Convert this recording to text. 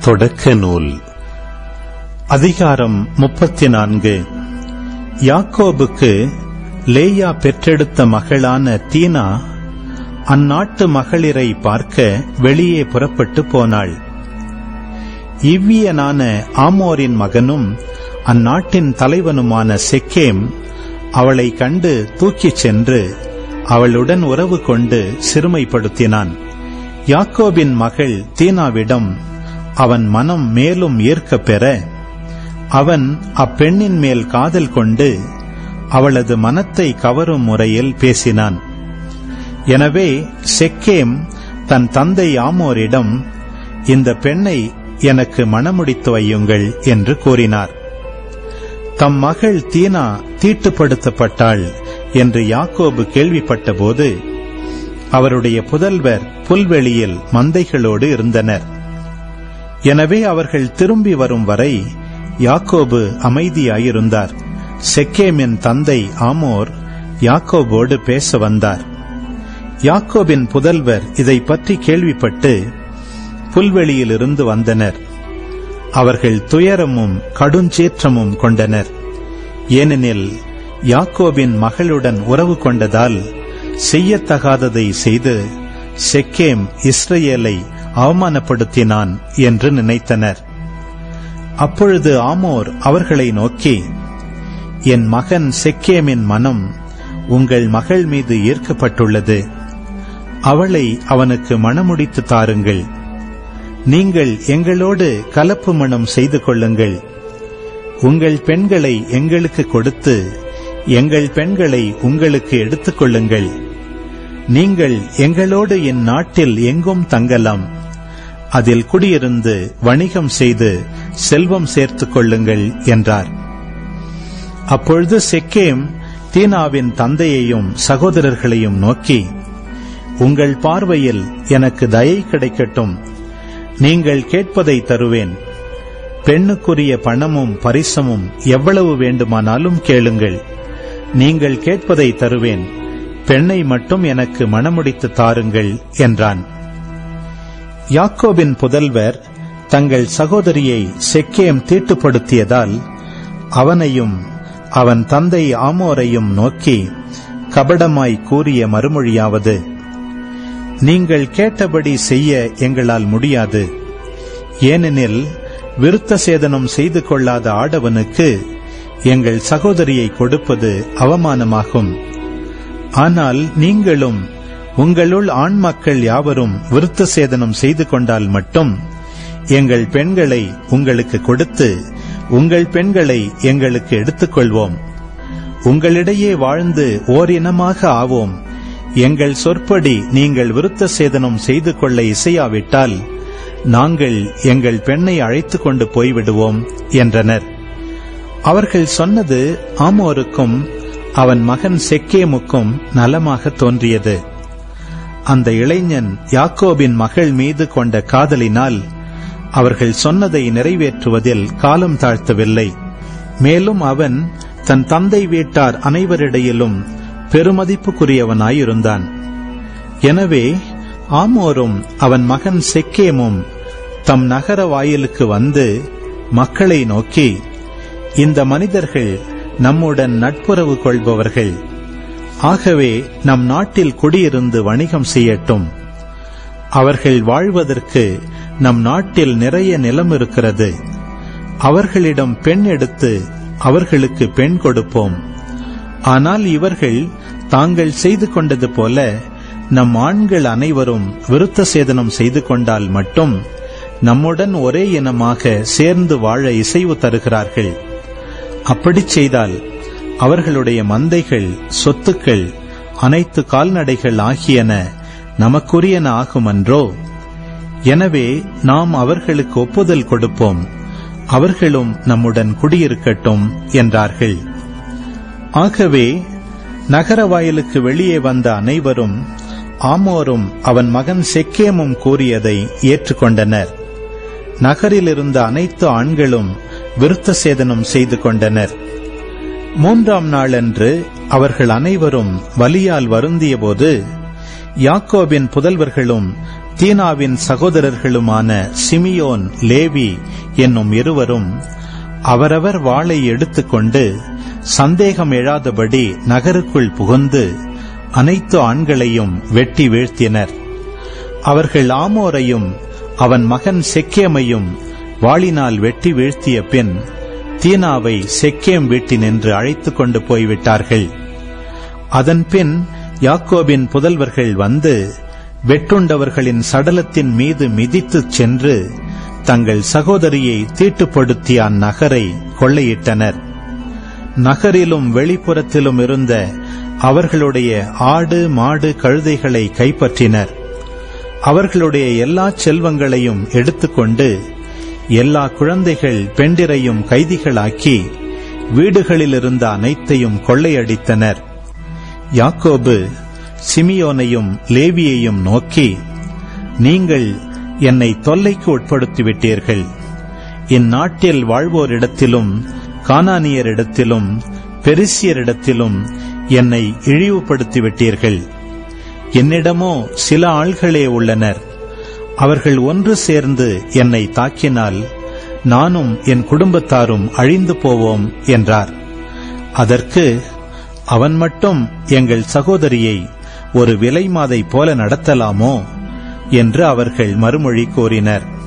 தொடக்க நூல் அதிகாரம் 34. யாக்கோபுக்கு லேயா பெற்றெடுத்த மகளான தீனா அந்நாட்டு மகளிரை பார்க்க வெளியே புறப்பட்டு போனாள். இவ்வியனான ஆமோரின் மகனும் அந்நாட்டின் தலைவனுமான செக்கேம் அவளை கண்டு தூக்கிச் சென்று அவளுடன் உறவு கொண்டு சிறுமைப்படுத்தினான். யாக்கோபின் மகள் தீனாவிடம் அவன் மனம் மேலும் ஈர்க்கப் பெற அவன் அப்பெண்ணின் மேல் காதல் கொண்டு அவளது மனத்தை கவரும் முறையில் பேசினான். எனவே செக்கேம் தன் தந்தை ஆமோரிடம், இந்த பெண்ணை எனக்கு மணமுடித்து வையுங்கள் என்று கூறினார். தம் மகள் தீனா தீட்டுப்படுத்தப்பட்டாள் என்று யாக்கோபு கேள்விப்பட்டபோது அவருடைய புதல்வர் புல்வெளியில் மந்தைகளோடு இருந்தனர். எனவே அவர்கள் திரும்பி வரும் வரை யாக்கோபு அமைதியாயிருந்தார். செக்கேமின் தந்தை ஆமோர் யாக்கோபோடு பேச வந்தார். யாக்கோபின் புதல்வர் இதை பற்றி கேள்விப்பட்டு புல்வெளியிலிருந்து வந்தனர். அவர்கள் துயரமும் கடுஞ்சீற்றமும் கொண்டனர். ஏனெனில் யாக்கோபின் மகளுடன் உறவு கொண்டதால் செய்யத்தகாததை செய்து செக்கேம் இஸ்ரவேலை அவமானப்படுத்தினான் என்று நினைத்தனர். அப்பொழுது ஆமோர் அவர்களை நோக்கி, என் மகன் செக்கேமின் மனம் உங்கள் மகள் மீது ஈர்க்கப்பட்டுள்ளது. அவளை அவனுக்கு மணமுடித்து தாருங்கள். நீங்கள் எங்களோடு கலப்பு மணம் செய்து கொள்ளுங்கள். உங்கள் பெண்களை எங்களுக்கு கொடுத்து எங்கள் பெண்களை உங்களுக்கு எடுத்துக் கொள்ளுங்கள். நீங்கள் எங்களோடு இந்நாட்டில் எங்கும் தங்கலாம். அதில் குடியிருந்து வணிகம் செய்து செல்வம் சேர்த்துக் கொள்ளுங்கள் என்றார். அப்பொழுது செக்கேம் தீனாவின் தந்தையையும் சகோதரர்களையும் நோக்கி, உங்கள் பார்வையில் எனக்கு தயை கிடைக்கட்டும். நீங்கள் கேட்பதை தருவேன். பெண்ணுக்குரிய பணமும் பரிசமும் எவ்வளவு வேண்டுமானாலும் கேளுங்கள். நீங்கள் கேட்பதை தருவேன். பெண்ணை மட்டும் எனக்கு மணமுடித்து தாருங்கள் என்றான். யாக்கோபின் புதல்வர் தங்கள் சகோதரியை செக்கேம் தீட்டுப்படுத்தியதால் அவனையும் அவன் தந்தை ஆமோரையும் நோக்கி கபடமாய் கூறிய மறுமொழியாவது, நீங்கள் கேட்டபடி செய்ய எங்களால் முடியாது. ஏனெனில் விருத்த சேதனம் செய்து கொள்ளாத ஆடவனுக்கு எங்கள் சகோதரியை கொடுப்பது அவமானமாகும். ஆனால் நீங்களும் உங்களுள் ஆண் மக்கள் யாவரும் விருத்த சேதனம் செய்து கொண்டால் மட்டும் எங்கள் பெண்களை உங்களுக்கு கொடுத்து உங்கள் பெண்களை எங்களுக்கு எடுத்துக்கொள்வோம். உங்களிடையே வாழ்ந்து ஓரினமாக ஆவோம். எங்கள் சொற்படி நீங்கள் விருத்த சேதனம் செய்து கொள்ள இசையாவிட்டால் நாங்கள் எங்கள் பெண்ணை அழைத்துக் கொண்டு போய்விடுவோம் என்றனர். அவர்கள் சொன்னது ஆமோருக்கும் அவன் மகன் செக்கேமுக்கும் நலமாக தோன்றியது. அந்த இளைஞன் யாக்கோபின் மகள் மீது கொண்ட காதலினால் அவர்கள் சொன்னதை நிறைவேற்றுவதில் காலம் தாழ்த்தவில்லை. மேலும் அவன் தன் தந்தை வீட்டார் அனைவரிடையிலும் பெருமதிப்புக்குரியவனாயிருந்தான். எனவே ஆமோரும் அவன் மகன் செக்கேமும் தம் நகர வாயிலுக்கு வந்து மக்களை நோக்கி, இந்த மனிதர்கள் நம்முடன் நட்புறவு கொள்பவர்கள். ஆகவே நம் நாட்டில் குடியிருந்து வணிகம் செய்யட்டும். அவர்கள் வாழ்வதற்கு நம் நாட்டில் நிறைய நிலம் இருக்கிறது. அவர்களிடம் பெண் எடுத்து அவர்களுக்கு பெண் கொடுப்போம். ஆனால் இவர்கள் தாங்கள் செய்து கொண்டது போல நம் ஆண்கள் அனைவரும் விருத்த சேதனம் செய்து கொண்டால் மட்டும் நம்முடன் ஒரே இனமாக சேர்ந்து வாழ இசைவு தருகிறார்கள். அப்படிச் செய்தால் அவர்களுடைய மந்தைகள், சொத்துக்கள், அனைத்து கால்நடைகள் ஆகியன நமக்குரியன ஆகுமன்றோ? எனவே நாம் அவர்களுக்கு ஒப்புதல் கொடுப்போம். அவர்களும் நம்முடன் குடியிருக்கட்டும் என்றார்கள். ஆகவே நகர வாயிலுக்கு வெளியே வந்த அனைவரும் ஆமோரும் அவன் மகன் செக்கேமும் கூறியதை ஏற்றுக்கொண்டனர். நகரில் இருந்த அனைத்து ஆண்களும் விருத்த சேதனம் செய்து கொண்டனர். 3ஆம் நாளன்று அவர்கள் அனைவரும் வலியால் வருந்திய போது யாக்கோபின் புதல்வர்களும் தீனாவின் சகோதரர்களுமான சிமியோன், லேவி என்னும் இருவரும் அவரவர் வாளை எடுத்துக்கொண்டு சந்தேகம் எழாதபடி நகருக்குள் புகுந்து அனைத்து ஆண்களையும் வெட்டி வீழ்த்தினர். அவர்கள் ஆமோரையும் அவன் மகன் செக்கேமையும் வாளினால் வெட்டி வீழ்த்திய பின் தீனாவை செக்கேம் வீட்டினின்று அழைத்துக் கொண்டு போய்விட்டார்கள். அதன்பின் யாக்கோபின் புதல்வர்கள் வந்து வெட்டுண்டவர்களின் சடலத்தின் மீது மிதித்துச் சென்று தங்கள் சகோதரியை தீட்டுப்படுத்திய அந்நகரை கொள்ளையிட்டனர். நகரிலும் வெளிப்புறத்திலும் இருந்த அவர்களுடைய ஆடு, மாடு, கழுதைகளை கைப்பற்றினர். அவர்களுடைய எல்லா செல்வங்களையும் எடுத்துக்கொண்டு எல்லா குழந்தைகள், பெண்டிரையும் கைதிகளாக்கி வீடுகளில் இருந்த அனைத்தையும் கொள்ளையடித்தனர். யாக்கோபு சிமியோனையும் லேவியையும் நோக்கி, நீங்கள் என்னை தொல்லைக்கு உட்படுத்திவிட்டீர்கள். இந்நாட்டில் வாழ்வோரிடத்திலும் கானானியரிடத்திலும் பெரிசியரிடத்திலும் என்னை இழிவுபடுத்திவிட்டீர்கள். என்னிடமோ சில ஆள்களே உள்ளனர். அவர்கள் ஒன்று சேர்ந்து என்னை தாக்கினால் நானும் என் குடும்பத்தாரும் அழிந்து போவோம் என்றார். அதற்கு அவன் மட்டும் எங்கள் சகோதரியை ஒரு விலைமாதை போல நடத்தலாமோ என்று அவர்கள் மறுமொழி கூறினர்.